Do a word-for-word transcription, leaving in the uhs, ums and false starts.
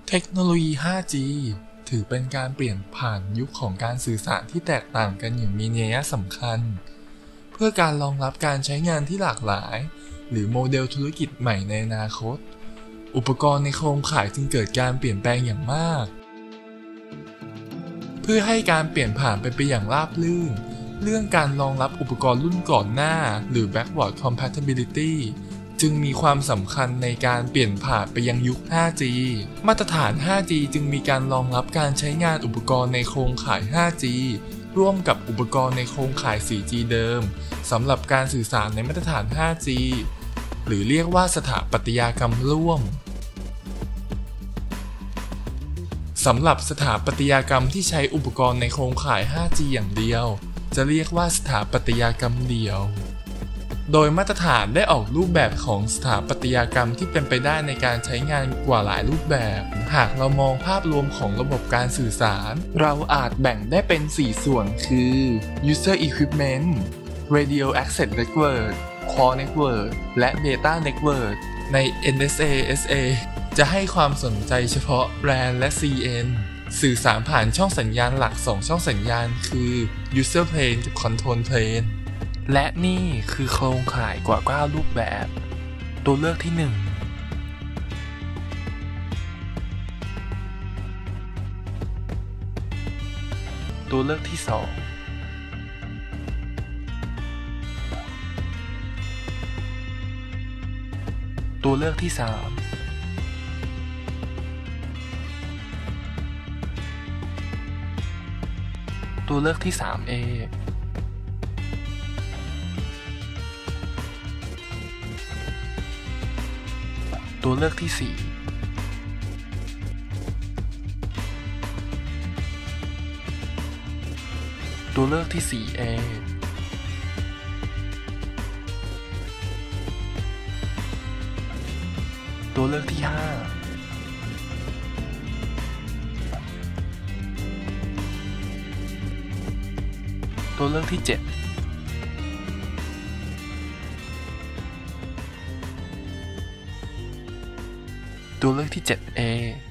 เทคโนโลยี ห้าจี ถือเป็นการเปลี่ยนผ่านยุคของการสื่อสารที่แตกต่างกันอย่างมีนัยสำคัญเพื่อการรองรับการใช้งานที่หลากหลายหรือโมเดลธุรกิจใหม่ในอนาคตอุปกรณ์ในโครงข่ายจึงเกิดการเปลี่ยนแปลงอย่างมากเพื่อให้การเปลี่ยนผ่านไปไปอย่างราบรื่นเรื่องการรองรับอุปกรณ์รุ่นก่อนหน้าหรือ backward compatibility จึงมีความสำคัญในการเปลี่ยนผ่านไปยังยุค ห้าจี มาตรฐาน ห้าจี จึงมีการรองรับการใช้งานอุปกรณ์ในโครงข่าย ห้าจี ร่วมกับอุปกรณ์ในโครงข่าย โฟร์จี เดิมสำหรับการสื่อสารในมาตรฐาน ห้าจี หรือเรียกว่าสถาปัตยกรรมร่วมสำหรับสถาปัตยกรรมที่ใช้อุปกรณ์ในโครงข่าย ห้าจี อย่างเดียวจะเรียกว่าสถาปัตยกรรมเดียวโดยมาตรฐานได้ออกรูปแบบของสถาปัตยกรรมที่เป็นไปได้ในการใช้งานกว่าหลายรูปแบบหากเรามองภาพรวมของระบบการสื่อสารเราอาจแบ่งได้เป็นสี่ส่วนคือ User Equipment Radio Access Network Core Network และ Data Network ใน เอ็น เอส เอ เอส เอ จะให้ความสนใจเฉพาะ แรน และ ซี เอ็น สื่อสารผ่านช่องสัญญาณหลักสองช่องสัญญาณคือ User Plane กับ Control Plane และนี่คือโครงข่ายกว่าเก้ารูปแบบตัวเลือกที่หนึ่งตัวเลือกที่สองตัวเลือกที่สามตัวเลือกที่ ทรี เอ ตัวเลือกที่ สี่ ตัวเลือกที่ โฟร์ เอ ตัวเลือกที่ ห้า ตัวเลือกที่ เจ็ด ตัวเลือกที่ เจ็ด เอ